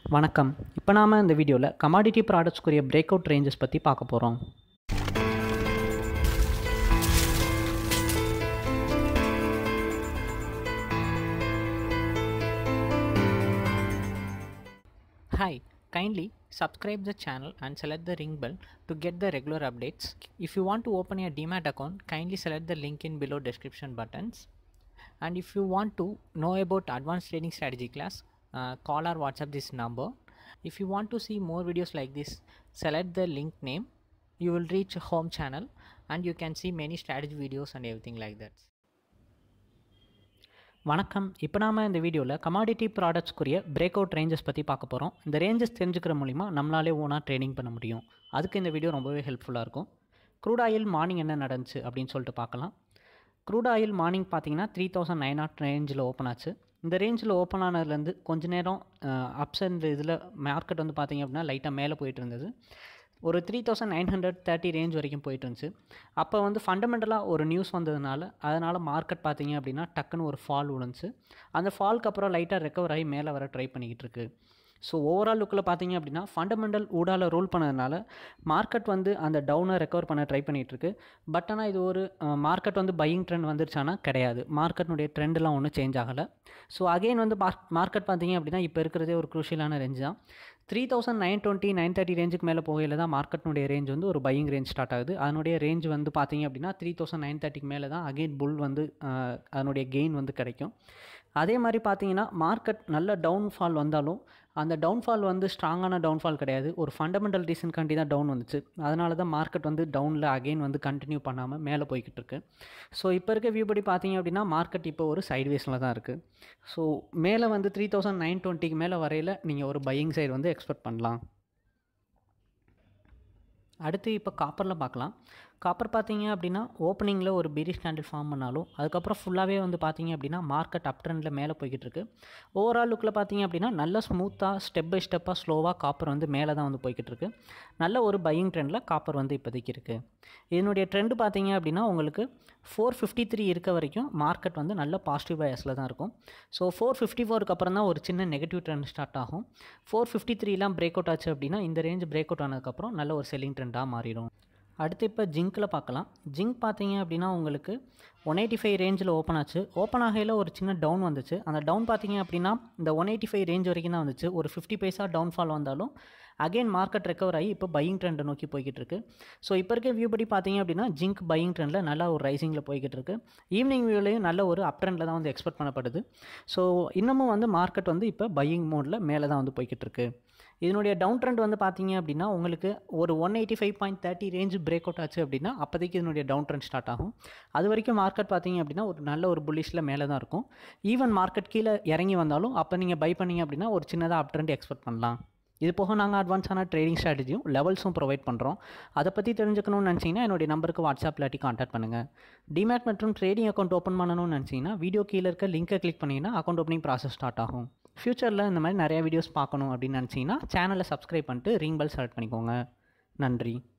வணக்கம். இப்போ நாம இந்த வீடியோவில் கமாடிட்டி ப்ராடக்ட்ஸ்க்குரிய பிரேக் அவுட் ரேஞ்சஸ் பற்றி பார்க்க போகிறோம். Hi, kindly subscribe the channel and select the ring bell to get the regular updates. If you want to open a Demat account, kindly select the link in below description buttons. And if you want to know about advanced trading strategy class, call or WhatsApp this number. If you want to see more videos like this, select the link name. You will reach home channel and you can see many strategy videos and everything like that. வணக்கம். இப்போ நாம் இந்த வீடியோவில் commodity ப்ராடக்ட்ஸ்க்குரிய break out ranges பற்றி பார்க்க போகிறோம். இந்த ரேஞ்சஸ் தெரிஞ்சுக்கிற மூலிமா நம்மளாலே ஓனாக ட்ரேடிங் பண்ண முடியும். அதுக்கு இந்த வீடியோ ரொம்பவே ஹெல்ப்ஃபுல்லாக இருக்கும். க்ரூட் ஆயில் மார்னிங் என்ன நடந்துச்சு அப்படின்னு சொல்லிட்டு பார்க்கலாம். க்ரூட் ஆயில் மார்னிங் பார்த்தீங்கன்னா 3900 ரேஞ்சில் ஓப்பன் ஆச்சு. இந்த ரேஞ்சில் ஓப்பன் ஆனதுலேருந்து கொஞ்ச நேரம் அப்ஸ் அண்ட் இதில் மார்க்கெட் வந்து பார்த்திங்க அப்படின்னா லைட்டாக மேலே போயிட்டு இருந்தது. ஒரு 3930 ரேஞ்ச் வரைக்கும் போயிட்டு இருந்துச்சு. அப்போ வந்து ஃபண்டமெண்டலாக ஒரு நியூஸ் வந்ததுனால அதனால் மார்க்கெட் பார்த்திங்க அப்படின்னா டக்குன்னு ஒரு ஃபால் விழுந்துச்சு. அந்த ஃபால்க்கு அப்புறம் லைட்டாக ரெக்கவர் ஆகி மேலே வர ட்ரை பண்ணிக்கிட்டு இருக்கு. ஸோ ஓவரால் லுக்கில் பார்த்திங்க அப்படின்னா ஃபண்டமெண்டல் ஊடால ரோல் பண்ணதுனால மார்க்கெட் வந்து அந்த டவுனை ரெக்கவர் பண்ண ட்ரை பண்ணிகிட்ருக்கு. பட் ஆனால் இது ஒரு மார்க்கெட் வந்து பையிங் ட்ரெண்ட் வந்துருச்சானா கிடையாது. மார்க்கெட்னுடைய ட்ரெண்டெலாம் ஒன்றும் சேஞ்ச் ஆகலை. ஸோ அகெயின் வந்து மார்க்கெட் பார்த்திங்க அப்படின்னா இப்போ இருக்கிறதே ஒரு க்ரூஷியலான ரேஞ்ச் தான். 3920 930 ரேஞ்சுக்கு மேலே போகையில் தான் மார்க்கெட்னுடைய ரேஞ்ச் வந்து ஒரு பையிங் ரேஞ்ச் ஸ்டார்ட் ஆகுது. அதனுடைய ரேஞ்ச் வந்து பார்த்திங்க அப்படின்னா 3930க்கு மேலே தான் அகெயின் புல் வந்து அதனுடைய கெயின் வந்து கிடைக்கும். அதே மாதிரி பார்த்தீங்கன்னா மார்க்கெட் நல்ல டவுன்ஃபால் வந்தாலும் அந்த டவுன்ஃபால் வந்து ஸ்ட்ராங்கான டவுன்ஃபால் கிடையாது. ஒரு ஃபண்டமெண்டல் ரீசன்காண்டி தான் டவுன் வந்துச்சு. அதனால தான் மார்க்கெட் வந்து டவுனில் அகெயின் வந்து கண்டினியூ பண்ணாமல் மேலே போய்கிட்டு இருக்கு. ஸோ இப்போ இருக்க வியூ படி பார்த்தீங்க அப்படின்னா மார்க்கெட் இப்போ ஒரு சைட்வேஸில் தான் இருக்குது. ஸோ மேலே வந்து 3920க்கு மேலே வரையில் நீங்கள் ஒரு பையிங் சைடு வந்து எக்ஸ்பெக்ட் பண்ணலாம். அடுத்து இப்போ காப்பரில் பார்க்கலாம். காப்பர் பார்த்தீங்க அப்படின்னா ஓப்பனிங்கில் ஒரு பீரிஷ் கேண்டில் ஃபார்ம் பண்ணாலும் அதுக்கப்புறம் ஃபுல்லாகவே வந்து பார்த்தீங்க அப்படின்னா மார்க்கெட் அப் ட்ரெண்டில் மேலே போய்கிட்டு இருக்கு. ஓவரால் லுக்கில் பார்த்தீங்க அப்படின்னா நல்ல ஸ்மூத்தாக ஸ்டெப் பை ஸ்டெப்பாக ஸ்லோவாக காப்பர் வந்து மேலே தான் வந்து போய்கிட்டு இருக்கு. நல்ல ஒரு பையிங் ட்ரெண்டில் காப்பர் வந்து இப்போதைக்கு இருக்குது. இதனுடைய ட்ரெண்டு பார்த்தீங்க அப்படின்னா உங்களுக்கு 453 இருக்க வரைக்கும் மார்க்கெட் வந்து நல்ல பாசிட்டிவ் பயாஸில் தான் இருக்கும். ஸோ 454க்கு அப்புறம் தான் ஒரு சின்ன நெகட்டிவ் ட்ரெண்ட் ஸ்டார்ட் ஆகும். 453 பிரேக் அவுட் ஆச்சு அப்படின்னா இந்த ரேஞ்ச் பிரேக் அவுட் ஆனதுக்கப்புறம் நல்ல ஒரு செல்லிங் ட்ரெண்டாக மாறிடும். அடுத்து இப்போ ஜிங்க்கில் பார்க்கலாம். ஜிங்க் பார்த்தீங்க அப்படின்னா உங்களுக்கு 185 ரேஞ்சில் ஓப்பன் ஆச்சு. ஓப்பன் ஆகையில் ஒரு சின்ன டவுன் வந்துச்சு. அந்த டவுன் பார்த்தீங்க அப்படின்னா இந்த 185 ரேஞ்ச் வரைக்கும் தான் வந்துச்சு. ஒரு 50 பைசா டவுன்ஃபால் வந்தாலும் அகெயின் மார்க்கெட் ரெக்கவர் ஆகி இப்போ பையிங் ட்ரெண்டை நோக்கி போய்கிட்டு இருக்கு. ஸோ இப்போ இருக்க வியூ படி பார்த்தீங்க அப்படின்னா ஜிங்க் பையிங் ட்ரெண்டில் நல்லா ஒரு ரைசிங்கில் போய்கிட்டு இருக்கு. ஈவினிங் வியூலையும் நல்ல ஒரு அப் ட்ரெண்டில் தான் வந்து எக்ஸ்பெக்ட் பண்ணப்படுது. ஸோ இன்னமும் வந்து மார்க்கெட் வந்து இப்போ பையிங் மோடில் மேலே தான் வந்து போய்கிட்டு இருக்கு. இதனுடைய டவுன் ட்ரெண்ட் வந்து பார்த்தீங்க அப்படின்னா உங்களுக்கு ஒரு 185.30 ரேஞ்ச் பிரேக் அவுட் ஆச்சு அப்படின்னா அப்போதைக்கு இதனுடைய டவுன் ட்ரெண்ட் ஸ்டார்ட் ஆகும். அது வரைக்கும் மார்க்கெட் பார்த்தீங்க அப்படின்னா ஒரு நல்ல ஒரு புல்லிஷில் மேலே தான் இருக்கும். ஈவன் மார்க்கெட் கீழே இறங்கி வந்தாலும் அப்போ நீங்கள் பை பண்ணிங்க அப்படின்னா ஒரு சின்னதாக அப் ட்ரெண்ட் எக்ஸ்பெக்ட் பண்ணலாம். இது போக நாங்கள் அட்வான்ஸான ட்ரேடிங் ஸ்ட்ராட்டஜியும் லெவல்ஸும் ப்ரொவைட் பண்ணுறோம். அதை பற்றி தெரிஞ்சுக்கணும்னு நினச்சிங்கன்னா என்னுடைய நம்பருக்கு வாட்ஸ்அப் இல்லாட்டி கான்டாக்ட் பண்ணுங்கள். டிமேட் மற்றும் ட்ரேடிங் அக்கௌண்ட் ஓப்பன் பண்ணணும்னு நினச்சிங்கன்னா வீடியோ கீழே இருக்க லிங்கை கிளிக் பண்ணிங்கன்னா அக்கௌண்ட் ஓப்பனிங் ப்ராசஸ் ஸ்டார்ட் ஆகும். ஃப்யூச்சரில் இந்த மாதிரி நிறையா வீடியோஸ் பார்க்கணும் அப்படின்னு நினச்சிங்கன்னா சேனலை சப்ஸ்கிரைப் பண்ணிட்டு ரிங் பெல் செலக்ட் பண்ணிக்கோங்க. நன்றி.